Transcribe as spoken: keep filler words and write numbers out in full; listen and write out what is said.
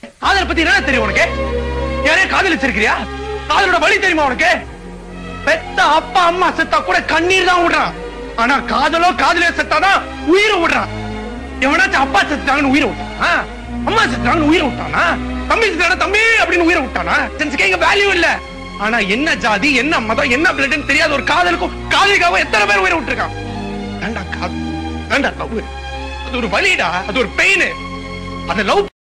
காதலை பத்தி என்ன தெரியும் உனக்கு? யாரையும் காதலிச்சிருக்கிறியா? காதலோட வழி தெரியுமா உனக்கு? பெத்த அப்பா அம்மா செத்தா கூட கண்ணீர் தான் விடுறான். ஆனா காதலோ காதலியோ செத்தாதான் உயிரை விடுறான். எவனாச்சும் அப்பா செத்துட்டாங்கன்னு உயிரை விட்டானா? அம்மா செத்துட்டாங்கன்னு உயிரை விட்டானா? தம்பி செத்தானா தம்பி அப்படின்னு உயிரை விட்டானா? சென்ஸ்க்கு எங்க வேல்யூ இல்ல. ஆனா என்ன ஜாதி, என்ன மதம், என்ன பிளட்னு தெரியாத ஒரு காதலுக்கும் காதலிக்காவும் எத்தனை பேர் உயிரை விட்டுருக்கான்? வேண்டாம் காதல், வேண்டாம் லவ். அது ஒரு வலிடா, அது ஒரு பெயின். அதை லவ்